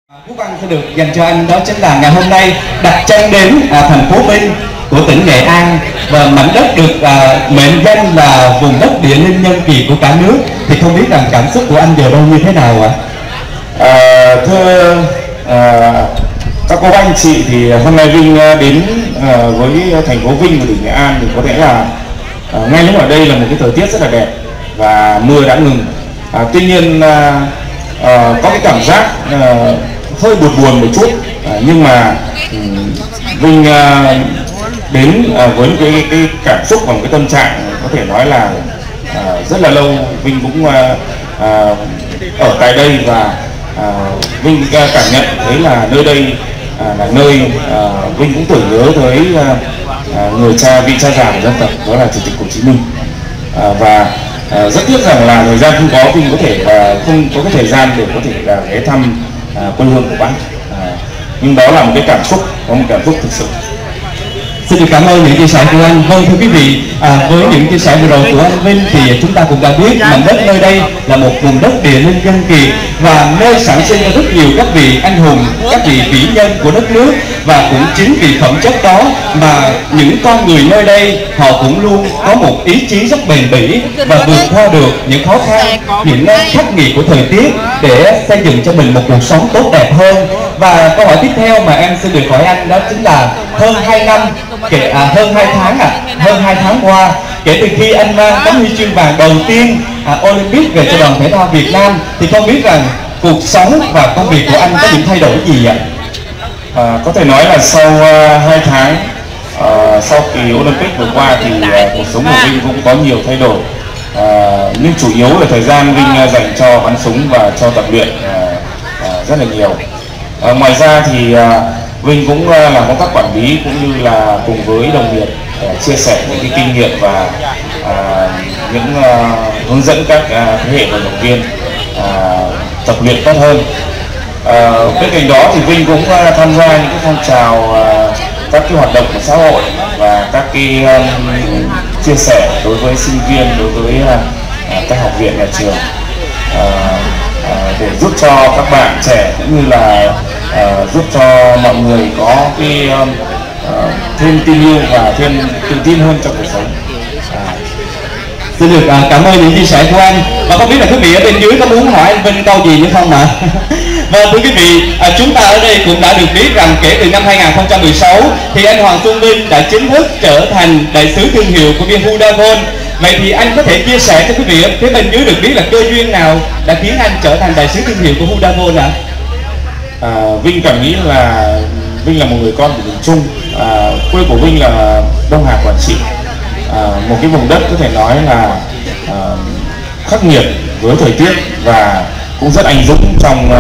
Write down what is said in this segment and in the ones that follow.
Cú văn sẽ được dành cho anh, đó chính là ngày hôm nay đặt chân đến thành phố Vinh của tỉnh Nghệ An, và mảnh đất được mệnh danh là vùng đất địa linh nhân kiệt của cả nước. Thì không biết rằng cảm xúc của anh giờ đâu như thế nào ạ? Thưa các cô anh chị, thì hôm nay Vinh đến với thành phố Vinh của tỉnh Nghệ An thì có thể là ngay lúc ở đây là một cái thời tiết rất là đẹp và mưa đã ngừng. Tuy nhiên có cái cảm giác hơi buồn một chút, nhưng mà Vinh đến với cái cảm xúc và một cái tâm trạng có thể nói là rất là lâu Vinh cũng ở tại đây, và Vinh cảm nhận thấy là nơi đây là nơi Vinh cũng tưởng nhớ tới người cha, vị cha già của dân tộc, đó là Chủ tịch Hồ Chí Minh. Và rất tiếc rằng là thời gian không có, Vinh có thể không có cái thời gian để có thể ghé thăm quê hương của bác, nhưng đó là một cái cảm xúc, có một cảm xúc thực sự. Xin được cảm ơn những chia sẻ của anh. Vâng, thưa quý vị, với những chia sẻ vừa rồi của anh Vinh thì chúng ta cũng đã biết mảnh đất nơi đây là một vùng đất địa linh nhân kiệt, và nơi sản sinh ra rất nhiều các vị anh hùng, các vị vĩ nhân của đất nước. Và cũng chính vì phẩm chất đó mà những con người nơi đây họ cũng luôn có một ý chí rất bền bỉ và vượt qua được những khó khăn, những khắc nghiệt của thời tiết để xây dựng cho mình một cuộc sống tốt đẹp hơn. Và câu hỏi tiếp theo mà em xin được hỏi anh đó chính là hơn 2 năm, hơn 2 tháng hơn 2 tháng qua kể từ khi anh mang tấm huy chương vàng đầu tiên Olympic về cho đoàn thể thao Việt Nam, thì không biết rằng cuộc sống và công việc của anh có những thay đổi gì ạ? Có thể nói là sau 2 tháng sau kỳ Olympic vừa qua thì cuộc sống của Vinh cũng có nhiều thay đổi, nhưng chủ yếu là thời gian Vinh dành cho bắn súng và cho tập luyện rất là nhiều. Ngoài ra thì Vinh cũng làm công tác quản lý cũng như là cùng với đồng nghiệp chia sẻ những cái kinh nghiệm và những hướng dẫn các thế hệ vận động viên tập luyện tốt hơn. Bên cạnh đó thì Vinh cũng tham gia những cái phong trào, các cái hoạt động của xã hội và các cái chia sẻ đối với sinh viên, đối với các học viện, nhà trường, để giúp cho các bạn trẻ cũng như là giúp cho mọi người có cái thêm tin yêu và thêm tự tin hơn trong cuộc sống. Xin được cảm ơn những chia sẻ của anh. Và không biết là quý vị ở bên dưới có muốn hỏi anh Vinh câu gì nữa không ạ? Vâng, thưa quý vị, chúng ta ở đây cũng đã được biết rằng kể từ năm 2016 thì anh Hoàng Xuân Vinh đã chính thức trở thành đại sứ thương hiệu của bia Huda Gold. Vậy thì anh có thể chia sẻ cho quý vị ở phía bên dưới được biết là cơ duyên nào đã khiến anh trở thành đại sứ thương hiệu của Huda Gold ạ? Vinh cảm nghĩ là Vinh là một người con của miền Trung, quê của Vinh là Đông Hà, Quảng Trị, một cái vùng đất có thể nói là khắc nghiệt với thời tiết và cũng rất anh dũng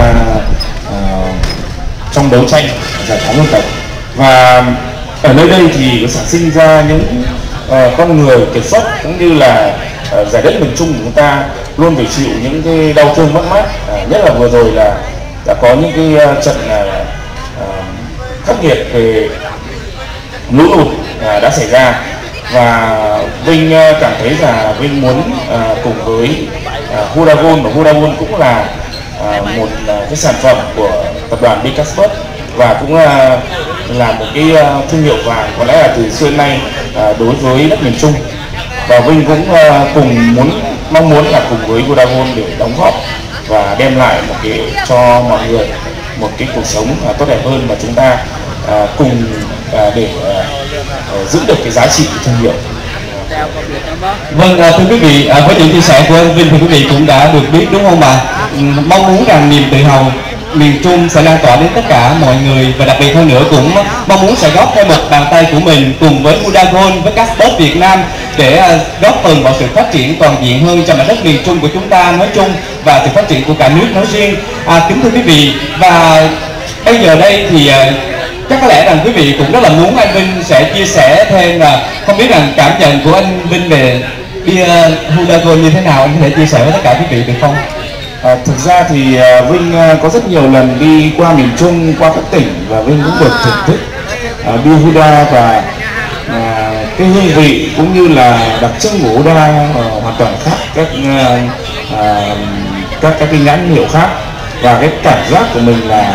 trong đấu tranh giải phóng dân tộc. Và ở nơi đây thì sản sinh ra những con người kiệt xuất, cũng như là giải đất miền Trung của chúng ta luôn phải chịu những cái đau thương mất mát, nhất là vừa rồi là đã có những cái trận khắc nghiệt về lũ lụt đã xảy ra. Và Vinh cảm thấy là Vinh muốn cùng với Huda Gold, và Huda Gold cũng là một cái sản phẩm của tập đoàn Bicasport và cũng là một cái thương hiệu vàng có lẽ là từ xưa nay đối với đất miền Trung. Và Vinh cũng mong muốn là cùng với Huda Gold để đóng góp và đem lại một cái cho mọi người một cái cuộc sống tốt đẹp hơn, mà chúng ta cùng để giữ được cái giá trị thương hiệu. Vâng, thưa quý vị, với những chia sẻ của anh Vinh thì quý vị cũng đã được biết đúng không ạ? Mong muốn rằng niềm tự hào miền Trung sẽ lan tỏa đến tất cả mọi người, và đặc biệt hơn nữa cũng mong muốn sẽ góp thêm một bàn tay của mình cùng với Huda Gold, với các sport Việt Nam để góp phần vào sự phát triển toàn diện hơn cho mảnh đất miền Trung của chúng ta nói chung và sự phát triển của cả nước nói riêng. Kính thưa quý vị, và bây giờ đây thì chắc có lẽ rằng quý vị cũng rất là muốn anh Vinh sẽ chia sẻ thêm là không biết rằng cảm nhận của anh Vinh về bia Huda Gold như thế nào, anh có thể chia sẻ với tất cả quý vị được không? Thực ra thì Vinh có rất nhiều lần đi qua miền Trung, qua các tỉnh, và Vinh cũng được thưởng thức bia Huda, và cái hương vị cũng như là đặc trưng của Huda hoàn toàn khác các cái nhãn hiệu khác. Và cái cảm giác của mình là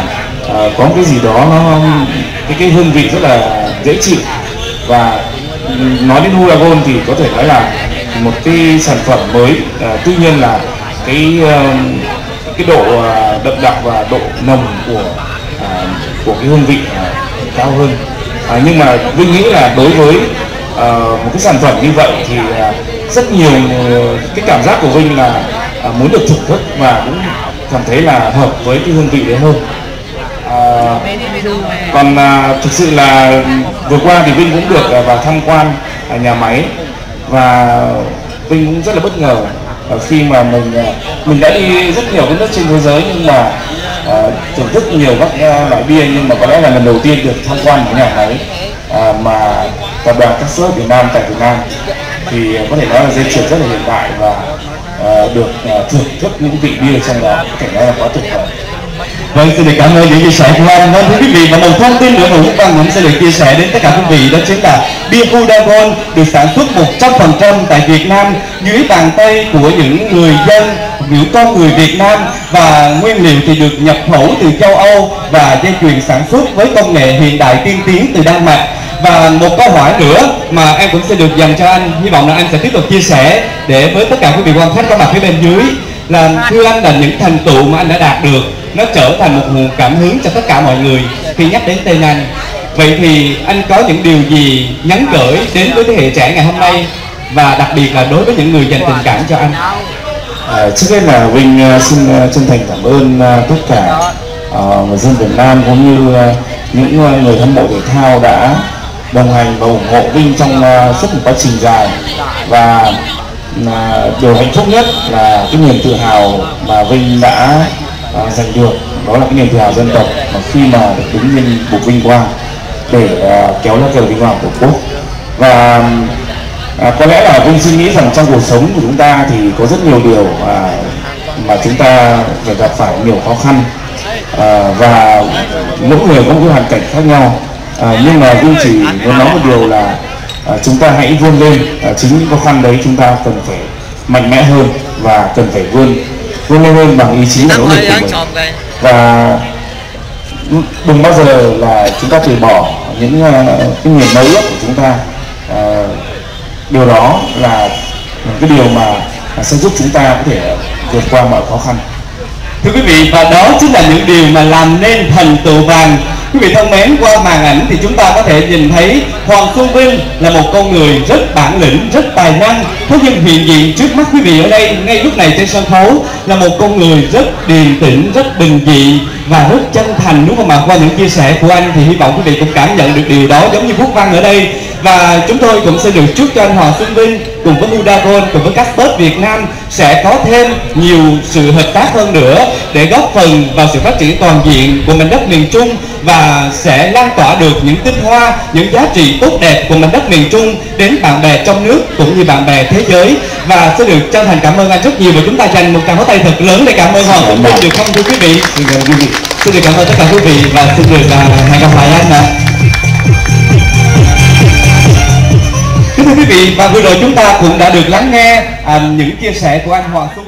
có cái gì đó nó cái hương vị rất là dễ chịu. Và nói đến Huragon thì có thể nói là một cái sản phẩm mới, tuy nhiên là cái độ đậm đặc và độ nồng của cái hương vị cao hơn. Nhưng mà Vinh nghĩ là đối với một cái sản phẩm như vậy thì rất nhiều cái cảm giác của Vinh là muốn được thưởng thức và cũng cảm thấy là hợp với cái hương vị đấy hơn. Còn thực sự là vừa qua thì Vinh cũng được vào tham quan nhà máy, và Vinh cũng rất là bất ngờ khi mà mình đã đi rất nhiều các nước trên thế giới, nhưng mà thưởng thức nhiều các loại bia, nhưng mà có lẽ là lần đầu tiên được tham quan một nhà máy mà tập đoàn Castor Việt Nam tại Việt Nam, thì có thể nói là dây chuyền rất là hiện đại và được thưởng thức những vị bia trong đó, có thể nói là quá tuyệt vời. Vâng, xin được cảm ơn những chia sẻ của anh. Vâng, thưa quý vị, và một thông tin nữa mà Quốc Văn cũng sẽ được chia sẻ đến tất cả quý vị, đó chính là bia Huragon được sản xuất 100% tại Việt Nam dưới bàn tay của những người dân, những con người Việt Nam, và nguyên liệu thì được nhập khẩu từ châu Âu và dây chuyền sản xuất với công nghệ hiện đại tiên tiến từ Đan Mạch. Và một câu hỏi nữa mà em cũng sẽ được dành cho anh, hy vọng là anh sẽ tiếp tục chia sẻ để với tất cả quý vị quan khách có mặt phía bên dưới, là thưa anh, là những thành tựu mà anh đã đạt được nó trở thành một nguồn cảm hứng cho tất cả mọi người khi nhắc đến tên anh. Vậy thì anh có những điều gì nhắn gửi đến với thế hệ trẻ ngày hôm nay, và đặc biệt là đối với những người dành tình cảm cho anh? Trước hết là Vinh xin chân thành cảm ơn tất cả người dân Việt Nam cũng như những người hâm mộ thể thao đã đồng hành và ủng hộ Vinh trong suốt một quá trình dài. Và điều hạnh phúc nhất là cái niềm tự hào mà Vinh đã giành được, đó là cái niềm tự hào dân tộc mà khi mà được đứng trên bục vinh quang để kéo lá cờ vinh quang của Tổ quốc. Và có lẽ là Vinh suy nghĩ rằng trong cuộc sống của chúng ta thì có rất nhiều điều mà chúng ta phải gặp phải nhiều khó khăn, và mỗi người có một cái hoàn cảnh khác nhau, nhưng mà Vinh chỉ muốn nói một điều là chúng ta hãy vươn lên. Chính những khó khăn đấy chúng ta cần phải mạnh mẽ hơn và cần phải vươn lên hơn bằng ý chí và nỗ lực của mình, và đừng bao giờ là chúng ta từ bỏ những cái niềm mơ ước của chúng ta. Điều đó là cái điều mà sẽ giúp chúng ta có thể vượt qua mọi khó khăn. Thưa quý vị, và đó chính là những điều mà làm nên thành tựu vàng. Quý vị thân mến, qua màn ảnh thì chúng ta có thể nhìn thấy Hoàng Xuân Vinh là một con người rất bản lĩnh, rất tài năng. Thế nhưng hiện diện trước mắt quý vị ở đây ngay lúc này trên sân khấu là một con người rất điềm tĩnh, rất bình dị và rất chân thành, đúng không ạ? Qua những chia sẻ của anh thì hy vọng quý vị cũng cảm nhận được điều đó giống như Quốc Văn ở đây. Và chúng tôi cũng sẽ được chúc cho anh Hoàng Xuân Vinh cùng với Huragon, cùng với Castor Việt Nam sẽ có thêm nhiều sự hợp tác hơn nữa để góp phần vào sự phát triển toàn diện của mảnh đất miền Trung, và sẽ lan tỏa được những tinh hoa, những giá trị tốt đẹp của mảnh đất miền Trung đến bạn bè trong nước cũng như bạn bè thế giới. Và sẽ được chân thành cảm ơn anh rất nhiều, và chúng ta dành một tràng pháo tay thật lớn để cảm ơn Hoàng Xuân Vinh được không thưa quý vị? Xin được cảm ơn tất cả quý vị và xin được hẹn gặp lại anh ạ. Thưa quý vị, và vừa rồi chúng ta cũng đã được lắng nghe những chia sẻ của anh Hoàng Xuân